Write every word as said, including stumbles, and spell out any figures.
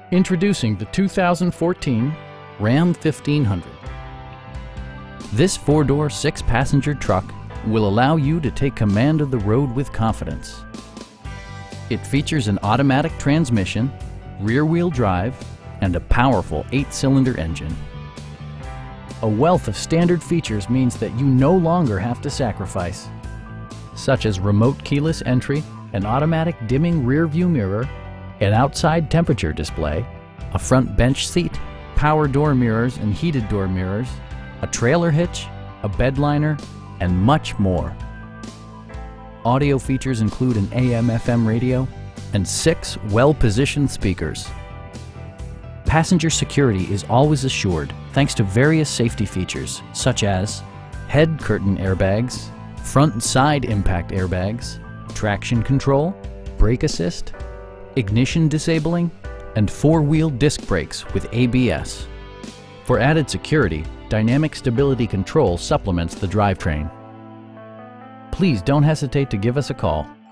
Introducing the two thousand fourteen Ram fifteen hundred. This four-door, six-passenger truck will allow you to take command of the road with confidence. It features an automatic transmission, rear-wheel drive, and a powerful eight-cylinder engine. A wealth of standard features means that you no longer have to sacrifice, such as remote keyless entry, an automatic dimming rear-view mirror, an outside temperature display, a front bench seat, power door mirrors and heated door mirrors, a trailer hitch, a bed liner, and much more. Audio features include an A M F M radio and six well-positioned speakers. Passenger security is always assured thanks to various safety features such as head curtain airbags, front and side impact airbags, traction control, brake assist, ignition disabling, and four-wheel disc brakes with A B S. For added security, Dynamic Stability Control supplements the drivetrain. Please don't hesitate to give us a call.